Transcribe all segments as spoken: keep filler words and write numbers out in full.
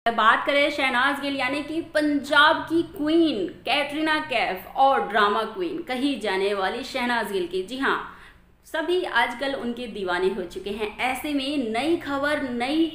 बात करें शहनाज गिल यानी कि पंजाब की क्वीन कैटरीना कैफ और ड्रामा क्वीन कही जाने वाली शहनाज गिल की, जी हाँ, सभी आजकल उनके दीवाने हो चुके हैं। ऐसे में नई खबर, नई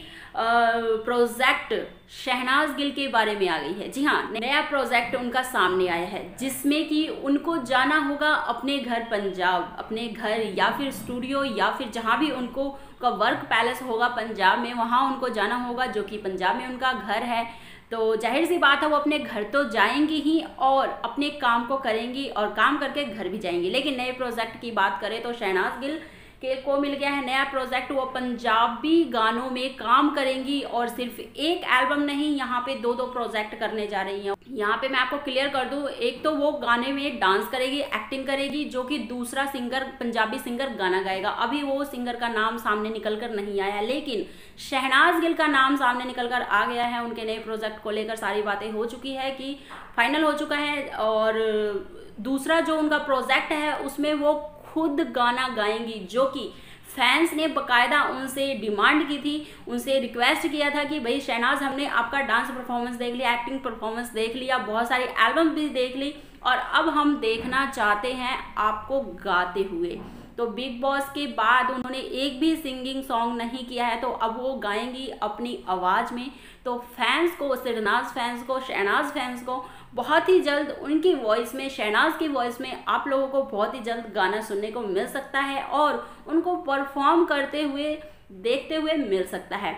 प्रोजेक्ट शहनाज गिल के बारे में आ गई है। जी हाँ, नया प्रोजेक्ट उनका सामने आया है जिसमें कि उनको जाना होगा अपने घर पंजाब, अपने घर या फिर स्टूडियो या फिर जहाँ भी उनको का वर्क पैलेस होगा पंजाब में, वहाँ उनको जाना होगा, जो कि पंजाब में उनका घर है। तो जाहिर सी बात है वो अपने घर तो जाएंगी ही और अपने काम को करेंगी और काम करके घर भी जाएंगी। लेकिन नए प्रोजेक्ट की बात करें तो शहनाज गिल के को मिल गया है नया प्रोजेक्ट। वो पंजाबी गानों में काम करेंगी और सिर्फ एक एल्बम नहीं, यहाँ पे दो दो प्रोजेक्ट करने जा रही हैं। यहाँ पे मैं आपको क्लियर कर दूँ, एक तो वो गाने में डांस करेगी, एक्टिंग करेगी, जो कि दूसरा सिंगर, पंजाबी सिंगर गाना गाएगा। अभी वो सिंगर का नाम सामने निकल कर नहीं आया है, लेकिन शहनाज गिल का नाम सामने निकल कर आ गया है। उनके नए प्रोजेक्ट को लेकर सारी बातें हो चुकी है कि फाइनल हो चुका है। और दूसरा जो उनका प्रोजेक्ट है उसमें वो खुद गाना गाएंगी, जो कि फैंस ने बकायदा उनसे डिमांड की थी, उनसे रिक्वेस्ट किया था कि भाई शहनाज, हमने आपका डांस परफॉर्मेंस देख लिया, एक्टिंग परफॉर्मेंस देख लिया, बहुत सारी एल्बम भी देख ली और अब हम देखना चाहते हैं आपको गाते हुए। तो बिग बॉस के बाद उन्होंने एक भी सिंगिंग सॉन्ग नहीं किया है, तो अब वो गाएंगी अपनी आवाज़ में। तो फैंस को, शहनाज फैंस को, शहनाज फैंस को बहुत ही जल्द उनकी वॉइस में, शहनाज की वॉइस में आप लोगों को बहुत ही जल्द गाना सुनने को मिल सकता है और उनको परफॉर्म करते हुए, देखते हुए मिल सकता है।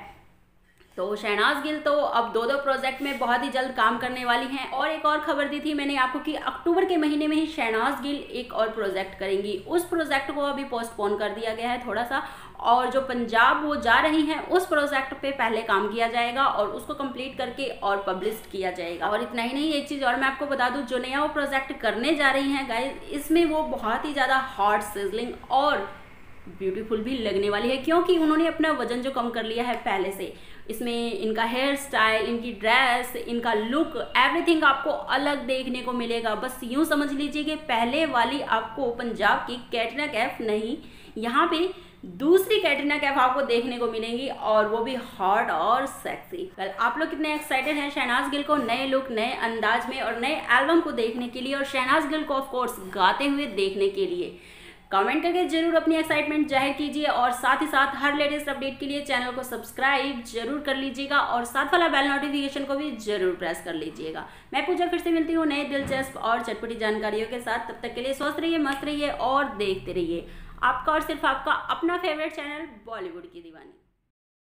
तो शहनाज गिल तो अब दो दो प्रोजेक्ट में बहुत ही जल्द काम करने वाली हैं। और एक और खबर दी थी मैंने आपको कि अक्टूबर के महीने में ही शहनाज गिल एक और प्रोजेक्ट करेंगी। उस प्रोजेक्ट को अभी पोस्टपोन कर दिया गया है थोड़ा सा, और जो पंजाब वो जा रही हैं उस प्रोजेक्ट पे पहले काम किया जाएगा और उसको कंप्लीट करके और पब्लिश किया जाएगा। और इतना ही नहीं, एक चीज़ और मैं आपको बता दूं, जो नया वो प्रोजेक्ट करने जा रही हैं गाइस, इसमें वो बहुत ही ज़्यादा हॉट, सिजलिंग और ब्यूटीफुल भी लगने वाली है, क्योंकि उन्होंने अपना वजन जो कम कर लिया है पहले से। इसमें इनका हेयर स्टाइल, इनकी ड्रेस, इनका लुक, एवरीथिंग आपको अलग देखने को मिलेगा। बस यूँ समझ लीजिए कि पहले वाली आपको पंजाब की कैटरीना कैफ नहीं, यहाँ पे दूसरी कैटरीना कैफ आपको देखने को मिलेंगी और वो भी हॉट और सेक्सी। वेल, आप लोग कितने एक्साइटेड हैं शहनाज गिल को नए लुक, नए अंदाज में और नए एल्बम को देखने के लिए और शहनाज गिल को ऑफ कोर्स गाते हुए देखने के लिए? कमेंट करके जरूर अपनी एक्साइटमेंट जाहिर कीजिए और साथ ही साथ हर लेटेस्ट अपडेट के लिए चैनल को सब्सक्राइब जरूर कर लीजिएगा और साथ वाला बेल नोटिफिकेशन को भी जरूर प्रेस कर लीजिएगा। मैं पूजा फिर से मिलती हूँ नए दिलचस्प और चटपटी जानकारियों के साथ। तब तक के लिए स्वस्थ रहिए, मस्त रहिए और देखते रहिए आपका और सिर्फ आपका अपना फेवरेट चैनल बॉलीवुड की दीवानी।